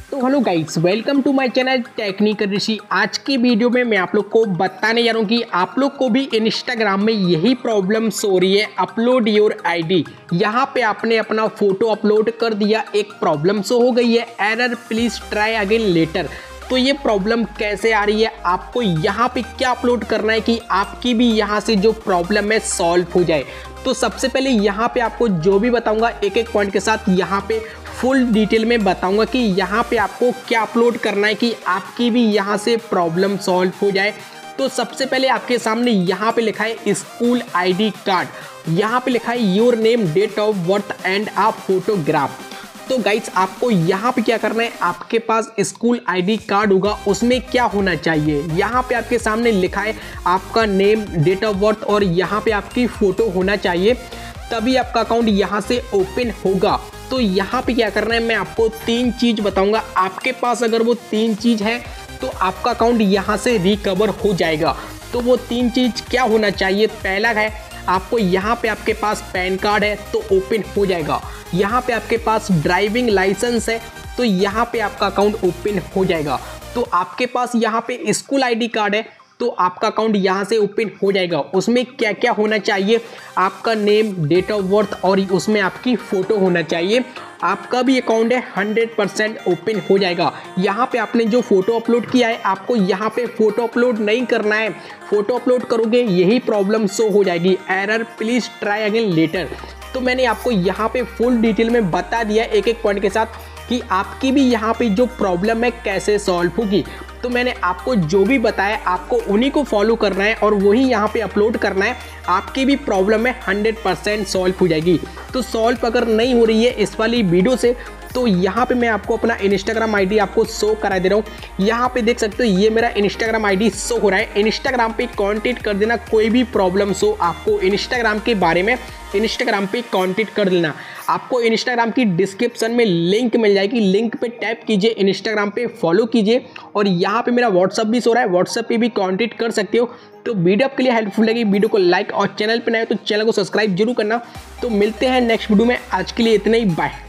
तो hello guys, welcome to my channel technical Rishi. आज की वीडियो में मैं आप लोग को बताने जा रहा हूँ कि आप लोग को भी इंस्टाग्राम में यही प्रॉब्लम्स हो रही है। अपलोड योर आईडी, यहाँ पे आपने अपना फोटो अपलोड कर दिया, एक प्रॉब्लम शो हो गई है, error please try again later. तो ये प्रॉब्लम कैसे आ रही है, आपको यहाँ पे क्या अपलोड करना है कि आपकी भी यहाँ से जो प्रॉब्लम है सॉल्व हो जाए। तो सबसे पहले यहाँ पे आपको जो भी बताऊंगा एक एक पॉइंट के साथ यहाँ पे फुल डिटेल में बताऊंगा कि यहाँ पे आपको क्या अपलोड करना है कि आपकी भी यहाँ से प्रॉब्लम सॉल्व हो जाए। तो सबसे पहले आपके सामने यहाँ पे लिखा है स्कूल आईडी कार्ड, यहाँ पे लिखा है your name, date of birth and a photograph. तो गाइस आपको यहाँ पे क्या करना है, आपके पास स्कूल आईडी कार्ड होगा, उसमें क्या होना चाहिए, यहाँ पे आपके सामने लिखा है आपका नेम, डेट ऑफ बर्थ और यहाँ पे आपकी फ़ोटो होना चाहिए, तभी आपका अकाउंट यहाँ से ओपन होगा। तो यहाँ पे क्या करना है, मैं आपको तीन चीज़ बताऊँगा। आपके पास अगर वो तीन चीज़ है तो आपका अकाउंट यहाँ से रिकवर हो जाएगा। तो वो तीन चीज़ क्या होना चाहिए, पहला है आपको यहाँ पे आपके पास पैन कार्ड है तो ओपन हो जाएगा, यहाँ पे आपके पास ड्राइविंग लाइसेंस है तो यहाँ पे आपका अकाउंट ओपन हो जाएगा। तो आपके पास यहाँ पे स्कूल आईडी कार्ड है तो आपका अकाउंट यहाँ से ओपन हो जाएगा। उसमें क्या क्या होना चाहिए, आपका नेम, डेट ऑफ बर्थ और उसमें आपकी फ़ोटो होना चाहिए। आपका भी अकाउंट है 100% ओपन हो जाएगा। यहाँ पे आपने जो फ़ोटो अपलोड किया है, आपको यहाँ पे फ़ोटो अपलोड नहीं करना है। फ़ोटो अपलोड करोगे यही प्रॉब्लम शो हो जाएगी, error please try again later. तो मैंने आपको यहाँ पे फुल डिटेल में बता दिया एक एक पॉइंट के साथ कि आपकी भी यहाँ पे जो प्रॉब्लम है कैसे सॉल्व होगी। तो मैंने आपको जो भी बताया आपको उन्हीं को फॉलो करना है और वही यहाँ पे अपलोड करना है, आपकी भी प्रॉब्लम है 100% सॉल्व हो जाएगी। तो सॉल्व अगर नहीं हो रही है इस वाली वीडियो से, तो यहाँ पे मैं आपको अपना इंस्टाग्राम आईडी आपको शो करा दे रहा हूँ। यहाँ पे देख सकते हो ये मेरा इंस्टाग्राम आईडी शो हो रहा है। इंस्टाग्राम पे कांटेक्ट कर देना, कोई भी प्रॉब्लम हो आपको इंस्टाग्राम के बारे में इंस्टाग्राम पे कांटेक्ट कर लेना। आपको इंस्टाग्राम की डिस्क्रिप्शन में लिंक मिल जाएगी, लिंक पे टैप कीजिए, इंस्टाग्राम पे फॉलो कीजिए और यहाँ पे मेरा व्हाट्सअप भी शो रहा है, व्हाट्सअप पे भी कांटेक्ट कर सकते हो। तो वीडियो आपके लिए हेल्पफुल लगी, वीडियो को लाइक और चैनल पे नए हो तो चैनल को सब्सक्राइब जरूर करना। तो मिलते हैं नेक्स्ट वीडियो में, आज के लिए इतना ही, बाय।